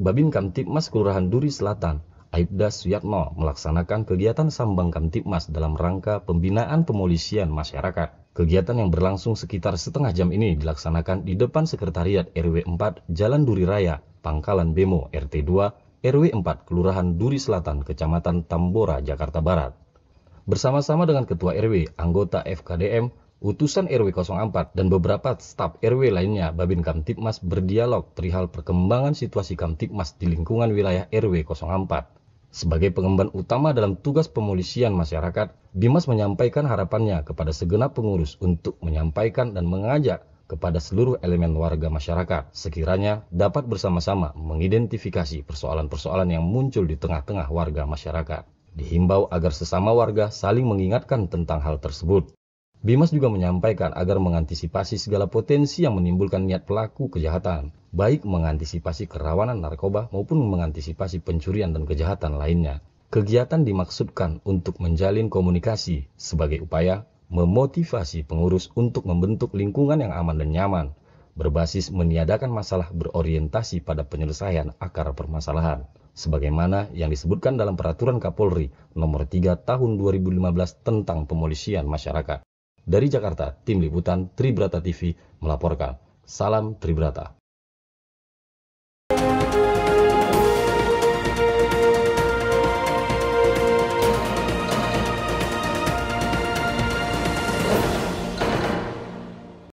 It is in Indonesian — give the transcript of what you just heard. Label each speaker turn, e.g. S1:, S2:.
S1: Babin Kamtibmas Kelurahan Duri Selatan, Aibda Suyatno, melaksanakan kegiatan Sambang Kamtibmas dalam rangka pembinaan pemolisian masyarakat. Kegiatan yang berlangsung sekitar setengah jam ini dilaksanakan di depan Sekretariat RW 4 Jalan Duri Raya, Pangkalan Bemo, RT 2, RW 4, Kelurahan Duri Selatan, Kecamatan Tambora, Jakarta Barat. Bersama-sama dengan Ketua RW, anggota FKDM, utusan RW 04 dan beberapa staf RW lainnya, Babin Kamtibmas berdialog perihal perkembangan situasi Kamtibmas di lingkungan wilayah RW 04. Sebagai pengemban utama dalam tugas pemolisian masyarakat, Bimas menyampaikan harapannya kepada segenap pengurus untuk menyampaikan dan mengajak kepada seluruh elemen warga masyarakat sekiranya dapat bersama-sama mengidentifikasi persoalan-persoalan yang muncul di tengah-tengah warga masyarakat. Dihimbau agar sesama warga saling mengingatkan tentang hal tersebut. Bimas juga menyampaikan agar mengantisipasi segala potensi yang menimbulkan niat pelaku kejahatan, baik mengantisipasi kerawanan narkoba maupun mengantisipasi pencurian dan kejahatan lainnya. Kegiatan dimaksudkan untuk menjalin komunikasi sebagai upaya memotivasi pengurus untuk membentuk lingkungan yang aman dan nyaman, berbasis meniadakan masalah berorientasi pada penyelesaian akar permasalahan, sebagaimana yang disebutkan dalam Peraturan Kapolri Nomor 3 Tahun 2015 tentang Pemolisian Masyarakat. Dari Jakarta, Tim Liputan Tribrata TV melaporkan. Salam Tribrata.